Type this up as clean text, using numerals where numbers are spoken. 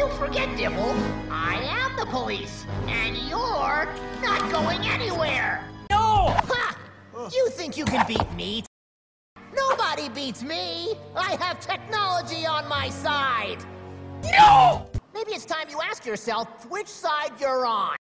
You forget, Dibble. I am the police, and you're not going anywhere. No! Ha! You think you can beat me? Nobody beats me. I have technology on my side. No! Maybe it's time you ask yourself which side you're on.